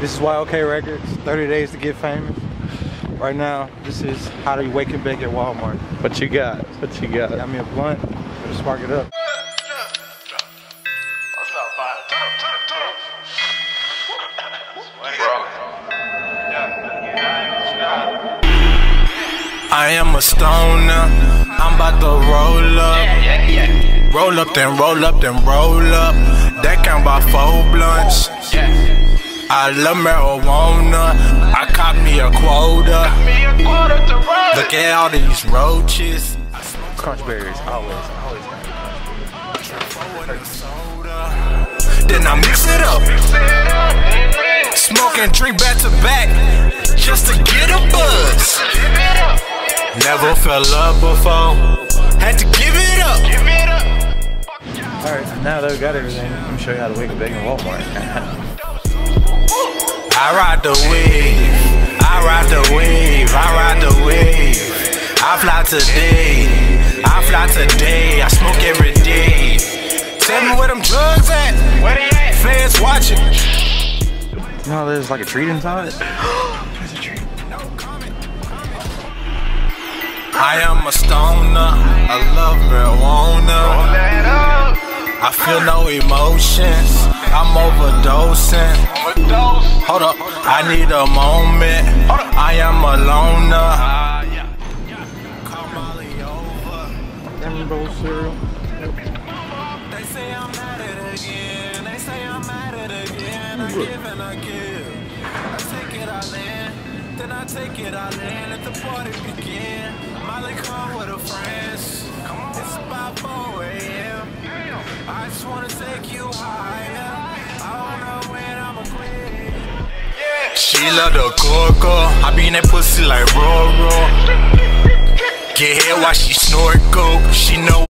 This is YOK Records, 30 Days to Get Famous. Right now, this is how do you wake and bake at Walmart. What you got? What you got? Got me a blunt, better spark it up. I am a stoner, I'm about to roll up. Roll up, then roll up, then roll up. That count by 4 blunts. I love marijuana, I caught me a quota. Look at all these roaches. Crunch berries, always. Then I mix it up. Smoke and drink back to back, just to get a buzz. Never felt love before, had to give it up. Alright, now that we got everything, let me show you how to wake and bake in Walmart. I ride the wave, I ride the wave, I ride the wave. I fly today, I fly today, I smoke every day. Tell me where them drugs at, where they at? Fans watching. You know there's like a treat inside? There's a treat. I am a stoner, I love marijuana. I feel no emotions, I'm overdosing. Hold up, I need a moment, I am a loner. Call Molly over. Rainbow cereal. They say I'm at it again, they say I'm at it again. I give and I give, I take it all in, then I take it all in. Let the party begin. Molly come with her friends, it's about 4 a.m. I just wanna take you higher, I don't know when I'ma quit. She love the coco, I be in that pussy like Roro. Get hit while she snort coke, she know